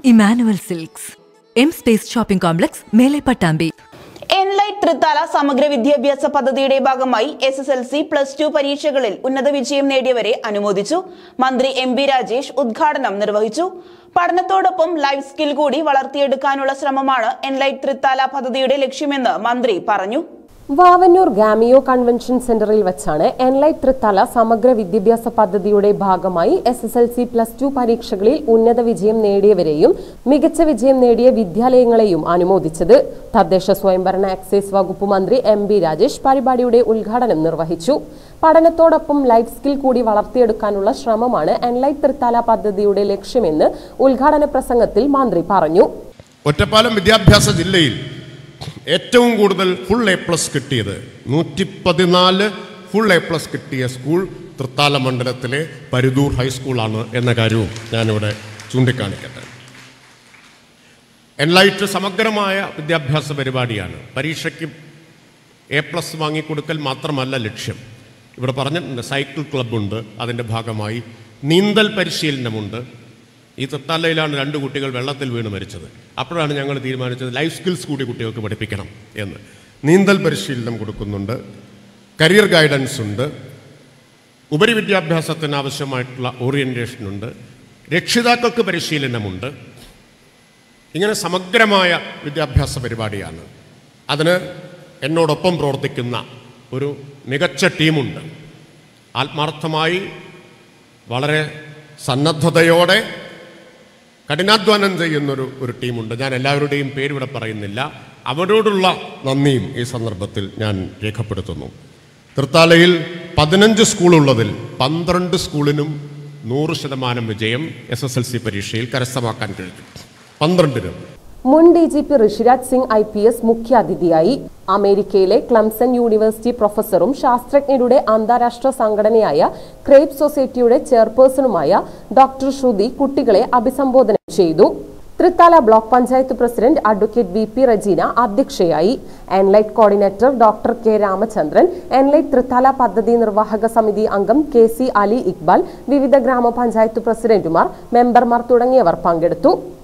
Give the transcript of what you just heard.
Emmanuel Silks, M Space Shopping Complex, Mele Pattambi. Enlight Trithala സമഗ്ര വിദ്യാഭ്യാസ പദ്ധതിയുടെ ഭാഗമായി SSLC +2 പരീക്ഷകളിൽ ഉന്നത വിജയം നേടിയവരെ അനുമോദിച്ചു. മന്ത്രി MB രാജേഷ് ഉദ്ഘാടനം നിർവഹിച്ചു. പഠനത്തോടൊപ്പം ലൈഫ് സ്കിൽ കൂടി വളർത്തിയെടുക്കാനുള്ള ശ്രമമാണ് Enlight Trithala പദ്ധതിയുടെ ലക്ഷ്യമെന്ന് മന്ത്രി പറഞ്ഞു. വാവന്നൂർ ഗാമിയോ കൺവെൻഷൻ സെന്ററിൽ വെച്ചാണ് Enlight Trithala സമഗ്ര വിദ്യാഭ്യാസ പദ്ധതിയുടെ ഭാഗമായി SSLC +2 പരീക്ഷകളിൽ ഉന്നത വിജയം നേടിയവരെയും മികച്ച വിജയം നേടിയ വിദ്യാലയങ്ങളെയും അനുമോദിച്ചത്. തദ്ദേശ സ്വയംഭരണ എക്സൈസ് വകുപ്പ് മന്ത്രി MB രാജേഷ് പരിപാടിയുടെ ഉദ്ഘാടനം നിർവഹിച്ചു. പഠനത്തോടൊപ്പം ലൈഫ് സ്കിൽ കൂടി വളർത്തിയെടുക്കാനുള്ള ശ്രമമാണ് Enlight Trithala പദ്ധതിയുടെ ലക്ഷ്യമെന്ന് ഉദ്ഘാടന പ്രസംഗത്തിൽ മന്ത്രി പറഞ്ഞു. ഒറ്റപ്പാലം വിദ്യാഭ്യാസ ജില്ലയിൽ ഏറ്റവും കൂടുതൽ ഫുൾ A+ കിട്ടിയത് 114 ഫുൾ A+ കിട്ടിയ സ്കൂൾ തൃത്താല മണ്ഡലത്തിലെ പരുദൂർ ഹൈസ്കൂളാണ് എന്ന കാര്യവും ഞാനിവിടെ ചൂണ്ടിക്കാണിക്കട്ടെ. എൻലൈറ്റ് സമഗ്രമായ വിദ്യാഭ്യാസ പരിപാടിയാണ്. പരീക്ഷയ്ക്ക് A+ വാങ്ങിക്കൊടുക്കൽ മാത്രമല്ല ലക്ഷ്യം. ഇവിടെ പറഞ്ഞിട്ടുണ്ട് സൈക്കിൾ ക്ലബ്ബുണ്ട്, അതിൻ്റെ ഭാഗമായി നീന്തൽ പരിശീലനമുണ്ട്. ഈ തൃത്താലയിലാണ് 2 കുട്ടികൾ വെള്ളത്തിൽ വീണ് മരിച്ചത്. അപ്പോഴാണ് ഞങ്ങൾ തീരുമാനിച്ചത് ലൈഫ് സ്കിൽസ് കൂടി കുട്ടികൾക്ക് പഠിപ്പിക്കണം എന്ന്. നീന്തൽ പരിശീലനം കൊടുക്കുന്നുണ്ട്, കരിയർ ഗൈഡൻസ് ഉണ്ട്, ഉപരിവിദ്യാഭ്യാസത്തിന് ആവശ്യമായിട്ടുള്ള ഓറിയൻറ്റേഷനുണ്ട്, രക്ഷിതാക്കൾക്ക് പരിശീലനമുണ്ട്. ഇങ്ങനെ സമഗ്രമായ വിദ്യാഭ്യാസ പരിപാടിയാണ്. അതിന് എന്നോടൊപ്പം പ്രവർത്തിക്കുന്ന ഒരു മികച്ച ടീമുണ്ട്. ആത്മാർത്ഥമായി വളരെ സന്നദ്ധതയോടെ കഠിനാധ്വാനം ചെയ്യുന്നൊരു ടീമുണ്ട്. ഞാൻ എല്ലാവരുടെയും പേരിവിടെ പറയുന്നില്ല. അവരോടുള്ള നന്ദിയും ഈ സന്ദർഭത്തിൽ ഞാൻ രേഖപ്പെടുത്തുന്നു. തൃത്താലയിൽ 15 സ്കൂളുള്ളതിൽ 12 സ്കൂളിനും 100% വിജയം SSLC പരീക്ഷയിൽ കരസ്ഥമാക്കാൻ കഴിഞ്ഞു. 12-നും. മുൻ DGP ഋഷിരാജ് സിംഗ് IPS മുഖ്യാതിഥിയായി. അമേരിക്കയിലെ ക്ലംസൺ യൂണിവേഴ്സിറ്റി പ്രൊഫസറും ശാസ്ത്രജ്ഞരുടെ അന്താരാഷ്ട്ര സംഘടനയായ ക്രേപ്പ് സൊസൈറ്റിയുടെ ചെയർപേഴ്സണുമായ ഡോക്ടർ ശ്രുതി കുട്ടികളെ അഭിസംബോധന ചെയ്തു. Thrithala block panchayat president advocate VP Rajeena അധ്യക്ഷയായി. Enlight coordinator doctor K Ramachandran, Enlight Trithala പദ്ധതി നിർവാഹക സമിതി അംഗം KC അലി ഇക്ബാൽ, വിവിധ ഗ്രാമപഞ്ചായത്ത് പ്രസിഡന്റുമാർ, മെമ്പർമാർ തുടങ്ങിയവർ പങ്കെടുത്തു.